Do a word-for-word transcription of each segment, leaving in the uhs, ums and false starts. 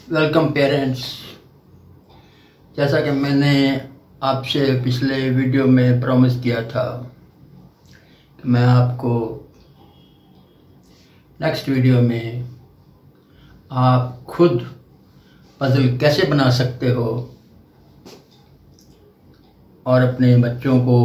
Welcome parents. जैसा कि मैंने आपसे पिछले वीडियो में प्रॉमिस किया था कि मैं आपको नेक्स्ट वीडियो में आप खुद पजल कैसे बना सकते हो और अपने बच्चों को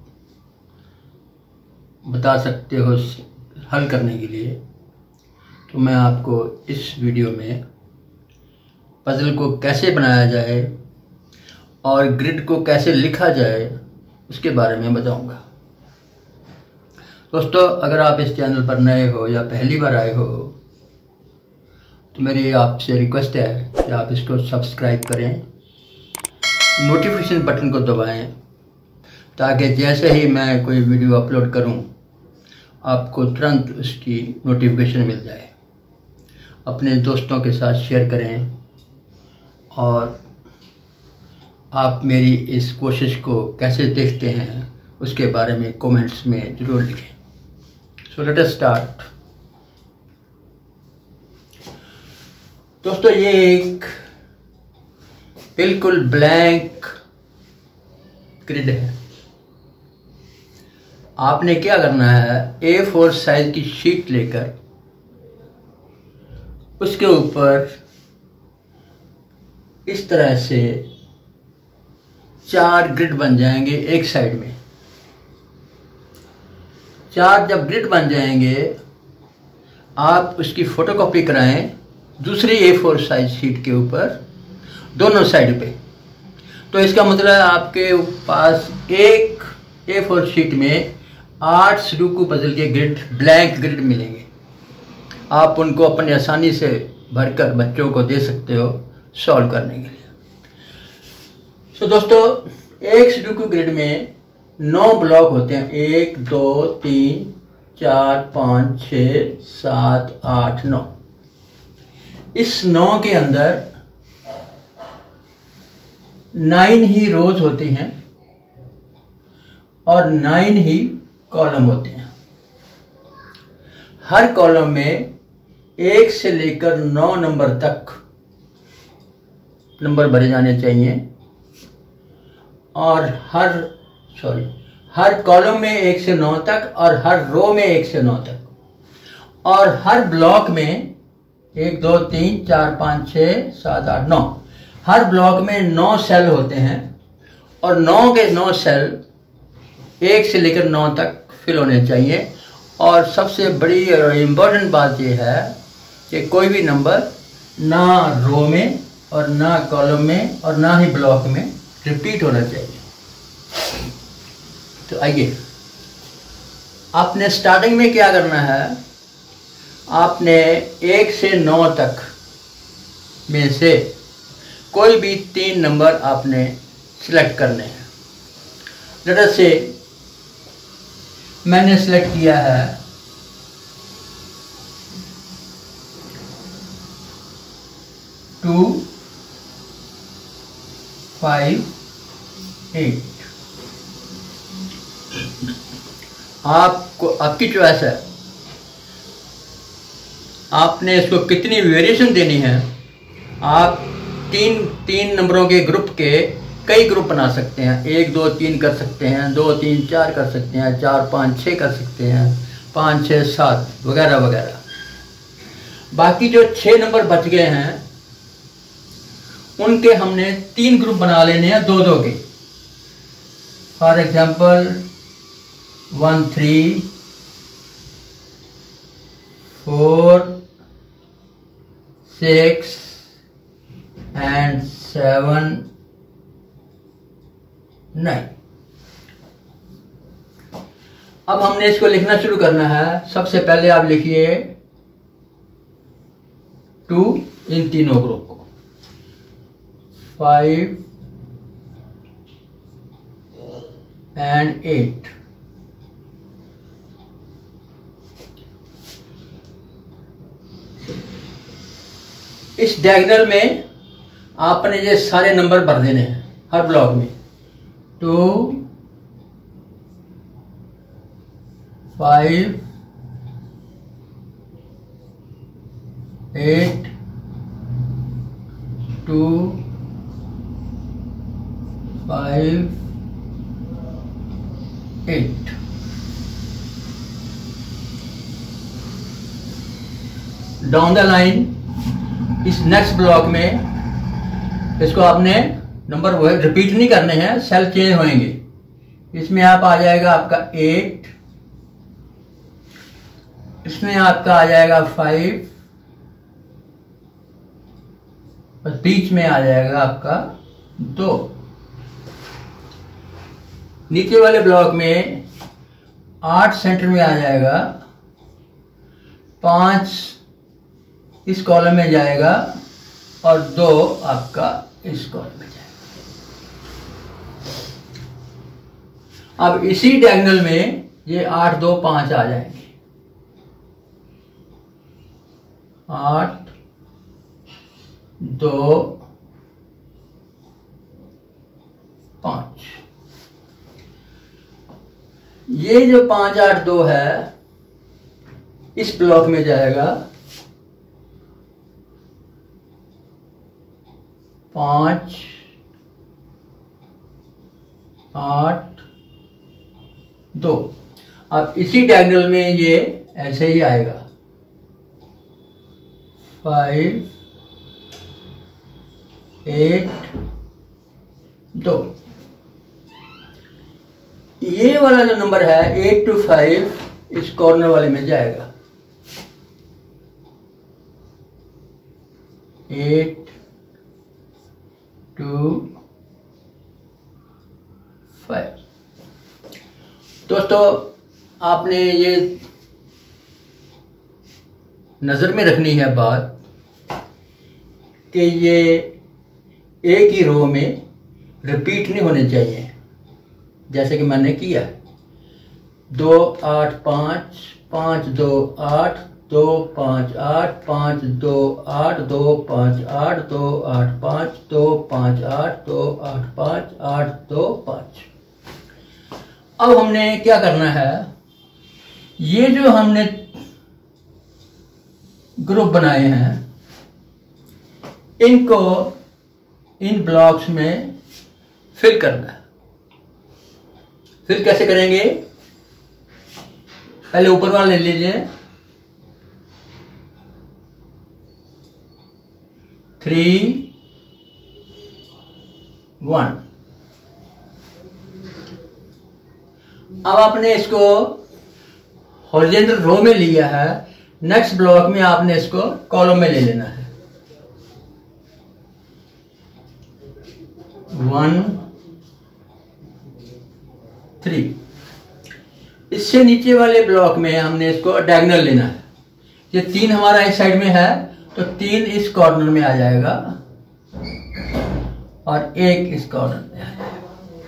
बता सकते हो हल करने के लिए, तो मैं आपको इस वीडियो में पजल को कैसे बनाया जाए और ग्रिड को कैसे लिखा जाए उसके बारे में बताऊंगा। दोस्तों, अगर आप इस चैनल पर नए हो या पहली बार आए हो तो मेरी आपसे रिक्वेस्ट है कि आप इसको सब्सक्राइब करें, नोटिफिकेशन बटन को दबाएं ताकि जैसे ही मैं कोई वीडियो अपलोड करूं आपको तुरंत उसकी नोटिफिकेशन मिल जाए। अपने दोस्तों के साथ शेयर करें और आप मेरी इस कोशिश को कैसे देखते हैं उसके बारे में कमेंट्स में ज़रूर लिखें। So let us start. दोस्तों, ये एक बिल्कुल ब्लैंक ग्रिड है। आपने क्या करना है, ए फोर साइज की शीट लेकर उसके ऊपर इस तरह से चार ग्रिड बन जाएंगे एक साइड में। चार जब ग्रिड बन जाएंगे आप उसकी फोटोकॉपी कराएं दूसरी ए फोर साइज शीट के ऊपर दोनों साइड पे। तो इसका मतलब है आपके पास एक ए फोर शीट में आठ सुडोकू पजल के ग्रिड, ब्लैंक ग्रिड मिलेंगे। आप उनको अपनी आसानी से भरकर बच्चों को दे सकते हो सॉल्व करने के लिए। सो so, दोस्तों, एक सुडोकू ग्रिड में नौ ब्लॉक होते हैं। एक, दो, तीन, चार, पाँच, छः, सात, आठ, नौ। इस नौ के अंदर नाइन ही रोज होती हैं और नाइन ही कॉलम होते हैं। हर कॉलम में एक से लेकर नौ नंबर तक नंबर भरे जाने चाहिए और हर सॉरी हर कॉलम में एक से नौ तक और हर रो में एक से नौ तक और हर ब्लॉक में एक, दो, तीन, चार, पाँच, छः, सात, आठ, नौ। हर ब्लॉक में नौ सेल होते हैं और नौ के नौ सेल एक से लेकर नौ तक फिल होने चाहिए। और सबसे बड़ी और इम्पोर्टेंट बात यह है कि कोई भी नंबर ना रो में और ना कॉलम में और ना ही ब्लॉक में रिपीट होना चाहिए। तो आइए, आपने स्टार्टिंग में क्या करना है, आपने एक से नौ तक में से कोई भी तीन नंबर आपने सिलेक्ट करने हैं। लेट अस से मैंने सिलेक्ट किया है टू, फाइव, एट। आपको आपकी चॉइस है, आपने इसको कितनी वेरिएशन देनी है। आप तीन तीन नंबरों के ग्रुप के कई ग्रुप बना सकते हैं। एक, दो, तीन कर सकते हैं, दो, तीन, चार कर सकते हैं, चार, पाँच, छः कर सकते हैं, पाँच, छः, सात वगैरह वगैरह। बाकी जो छः नंबर बच गए हैं उनके हमने तीन ग्रुप बना लेने हैं, दो दो के। For example one, three, four, six and seven, nine. अब हमने इसको लिखना शुरू करना है। सबसे पहले आप लिखिए टू इन तीनों ग्रुप को, फाइव एंड एट। इस डायगोनल में आपने ये सारे नंबर भर देने हैं हर ब्लॉक में। Two, five, eight two five eight. Down the line इस नेक्स्ट ब्लॉक में इसको आपने नंबर वो रिपीट नहीं करने हैं, सेल चेंज होंगे। इसमें आप आ जाएगा आपका एट, इसमें आपका आ जाएगा फाइव, और बीच में आ जाएगा आपका दो। नीचे वाले ब्लॉक में आठ सेंटर में आ जाएगा, पांच इस कॉलम में जाएगा और दो आपका इस कॉलम में जाएगा। अब इसी डायगोनल में ये आठ दो पांच आ जाएंगे, आठ दो पांच। ये जो पांच आठ दो है इस ब्लॉक में जाएगा, पांच आठ दो। अब इसी डायगोनल में ये ऐसे ही आएगा, फाइव एट दो। ये वाला जो नंबर है एट टू फाइव इस कॉर्नर वाले में जाएगा, एट टू फाइव। दोस्तों आपने ये नजर में रखनी है बात कि ये एक ही रो में रिपीट नहीं होने चाहिए, जैसे कि मैंने किया दो आठ पाँच, पाँच दो आठ, दो पाँच आठ, पाँच दो आठ, दो पाँच आठ, दो आठ पाँच, दो पाँच आठ, दो आठ पाँच, आठ दो पाँच। अब हमने क्या करना है, ये जो हमने ग्रुप बनाए हैं इनको इन ब्लॉक्स में फिल करना है। फिल कैसे करेंगे, पहले ऊपर वाला ले लीजिए, थ्री वन। अब आपने इसको हॉरिजॉन्टल रो में लिया है, नेक्स्ट ब्लॉक में आपने इसको कॉलम में ले लेना है, वन थ्री। इससे नीचे वाले ब्लॉक में हमने इसको डायगोनल लेना है। ये तीन हमारा इस साइड में है तो तीन इस कॉर्नर में आ जाएगा और एक इस कॉर्नर में आ जाएगा।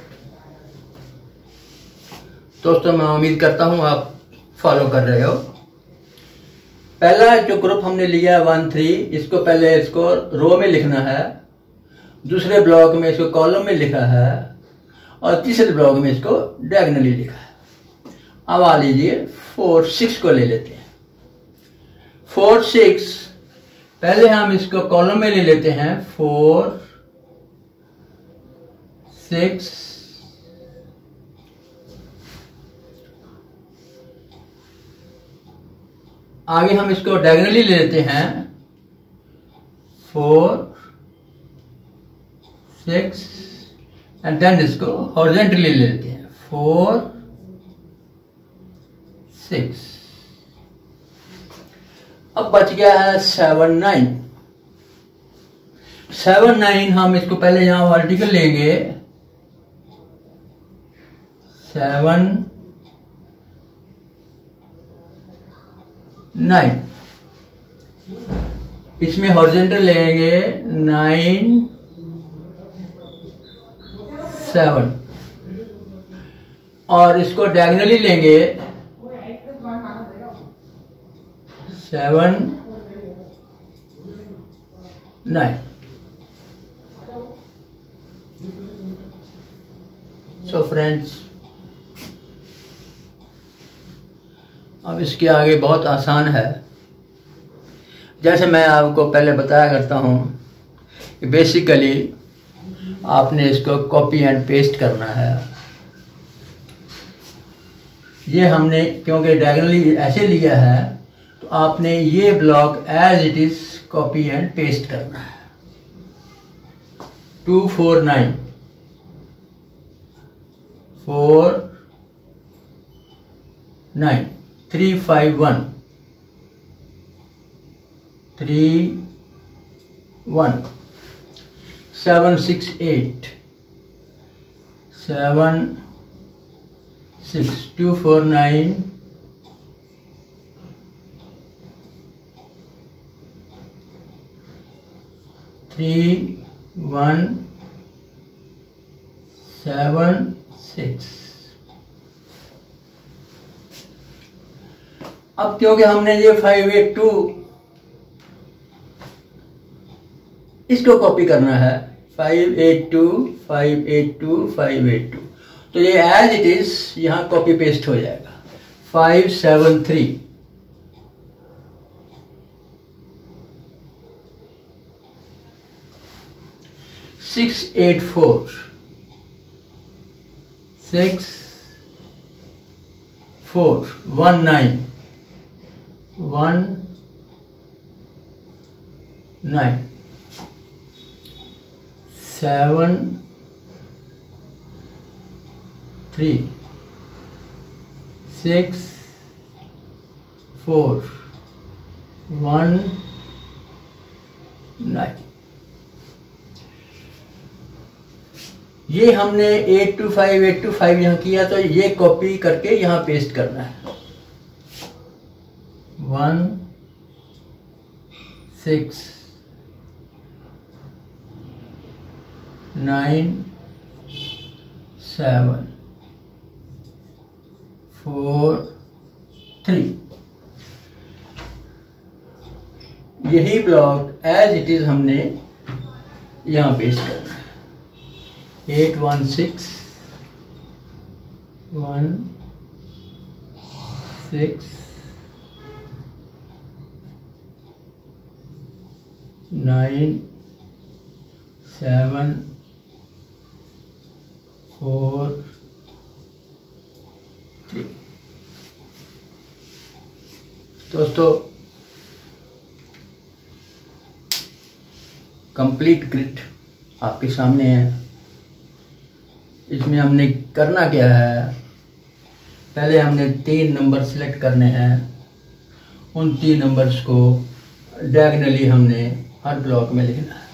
दोस्तों मैं उम्मीद करता हूं आप फॉलो कर रहे हो। पहला जो ग्रुप हमने लिया है वन थ्री, इसको पहले इसको रो में लिखना है, दूसरे ब्लॉक में इसको कॉलम में लिखा है और तीसरे ब्लॉक में इसको डायगोनली लिखा है। अब आ लीजिए फोर सिक्स को ले लेते हैं। फोर सिक्स पहले हम इसको कॉलम में ले लेते हैं, फोर सिक्स आगे हम इसको डायगोनली ले लेते हैं, फोर सिक्स एंड देन इसको हॉरिजॉन्टली ले लेते हैं, फोर सिक्स। अब बच गया है सेवन नाइन। सेवन नाइन हम इसको पहले यहां वर्टिकल लेंगे, सेवन नाइन। इसमें हॉरिजॉन्टल लेंगे नाइन सेवन और इसको डायगोनली लेंगे सेवन नाइन। सो फ्रेंड्स अब इसके आगे बहुत आसान है। जैसे मैं आपको पहले बताया करता हूँ बेसिकली आपने इसको कॉपी एंड पेस्ट करना है। ये हमने क्योंकि डायगोनली ऐसे लिया है तो आपने ये block as it is copy and paste करना है। Two four nine four nine three five one three one seven six eight seven six two four nine three one seven six. अब क्योंकि हमने ये फाइव एट टू इसको copy करना है, five eight two five eight two five eight two, तो ये as it is यहां कॉपी पेस्ट हो जाएगा। Five seven three six eight four six four one nine one nine seven three six four one nine. ये हमने eight two five eight two five यहाँ किया, तो ये कॉपी करके यहाँ पेस्ट करना है। One six nine seven four three, यही ब्लॉक एज इट इज हमने यहाँ पेस्ट करना है। Eight one six one six nine seven four three. दोस्तों, कंप्लीट ग्रिड आपके सामने है। इसमें हमने करना क्या है, पहले हमने तीन नंबर सिलेक्ट करने हैं। उन तीन नंबर्स को डायगोनली हमने हर ब्लॉक में लिखना है।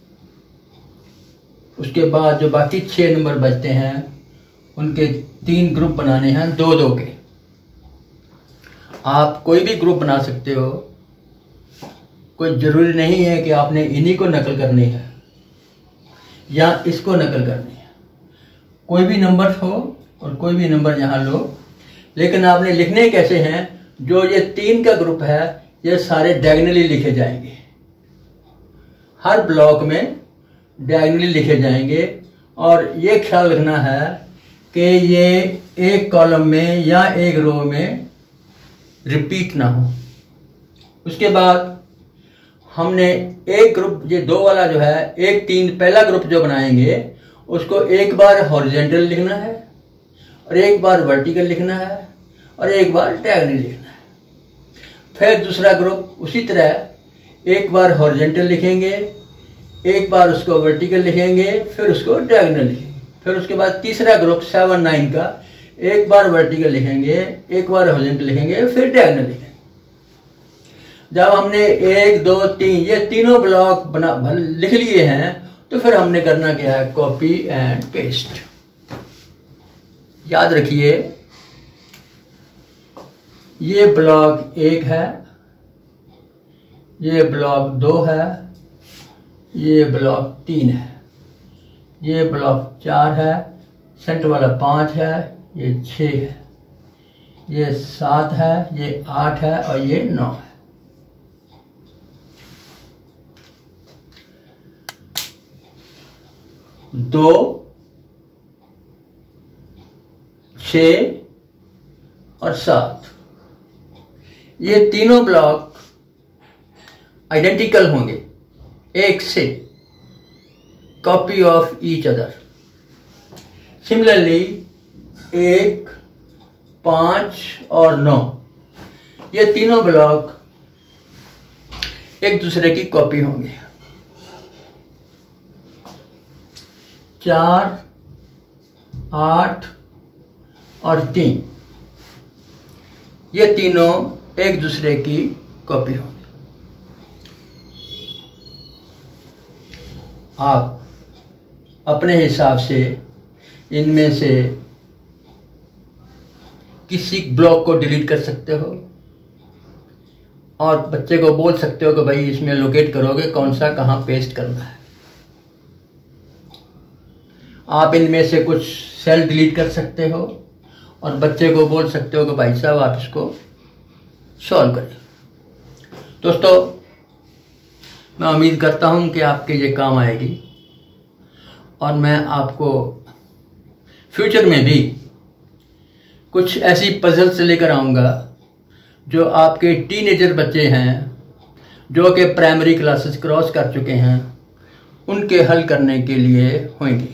उसके बाद जो बाकी छः नंबर बचते हैं उनके तीन ग्रुप बनाने हैं, दो दो के। आप कोई भी ग्रुप बना सकते हो, कोई ज़रूरी नहीं है कि आपने इन्हीं को नकल करनी है या इसको नकल करनी है। कोई भी नंबर हो और कोई भी नंबर यहाँ लो, लेकिन आपने लिखने कैसे हैं, जो ये तीन का ग्रुप है ये सारे डायगोनली लिखे जाएंगे। हर ब्लॉक में डायगोनली लिखे जाएंगे और ये ख्याल रखना है कि ये एक कॉलम में या एक रो में रिपीट ना हो। उसके बाद हमने एक ग्रुप, ये दो वाला जो है, एक तीन पहला ग्रुप जो बनाएंगे उसको एक बार हॉरिजॉन्टल लिखना है और एक बार वर्टिकल लिखना है और एक बार डायगोनल लिखना है। फिर दूसरा ग्रुप उसी तरह एक बार हॉरिजॉन्टल लिखेंगे, एक बार उसको वर्टिकल लिखेंगे, फिर उसको डायगोनल लिखेंगे। फिर उसके बाद तीसरा ग्रुप सेवन नाइन का एक बार वर्टिकल लिखेंगे, एक बार हॉरिजॉन्टल लिखेंगे, फिर डायगोनल लिखेंगे। जब हमने एक दो तीन ये तीनों ब्लॉक बना लिख लिए हैं तो फिर हमने करना क्या है, कॉपी एंड पेस्ट। याद रखिए, ये ब्लॉक एक है, ये ब्लॉक दो है, ये ब्लॉक तीन है, ये ब्लॉक चार है, सेंटर वाला पाँच है, ये छः है, ये सात है, ये आठ है और ये नौ है। दो, छ और सात, ये तीनों ब्लॉक आइडेंटिकल होंगे एक से, copy of each other. Similarly, एक, पाँच और नौ, ये तीनों ब्लॉक एक दूसरे की कॉपी होंगे। चार, आठ और तीन, ये तीनों एक दूसरे की कॉपी होंगे। आप अपने हिसाब से इनमें से किसी ब्लॉक को डिलीट कर सकते हो और बच्चे को बोल सकते हो कि भाई इसमें लोकेट करोगे कौन सा कहाँ पेस्ट करना है। आप इनमें से कुछ सेल डिलीट कर सकते हो और बच्चे को बोल सकते हो कि भाई साहब आप इसको सॉल्व करें। दोस्तों, मैं उम्मीद करता हूं कि आपके ये काम आएगी और मैं आपको फ्यूचर में भी कुछ ऐसी पजल्स लेकर आऊँगा जो आपके टीनेजर बच्चे हैं जो कि प्राइमरी क्लासेस क्रॉस कर चुके हैं उनके हल करने के लिए होंगी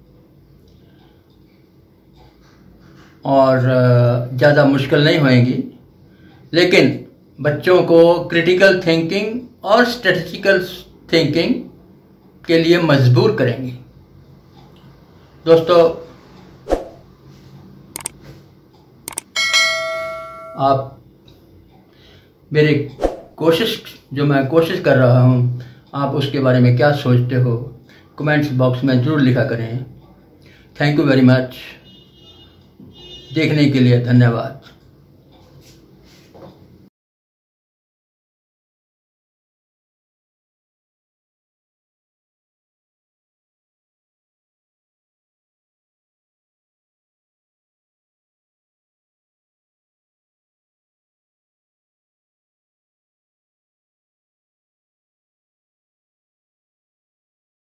और ज़्यादा मुश्किल नहीं होंगी, लेकिन बच्चों को क्रिटिकल थिंकिंग और स्ट्रेटजिकल थिंकिंग के लिए मजबूर करेंगे। दोस्तों, आप मेरी कोशिश जो मैं कोशिश कर रहा हूँ, आप उसके बारे में क्या सोचते हो कमेंट्स बॉक्स में ज़रूर लिखा करें। Thank you very much. देखने के लिए धन्यवाद।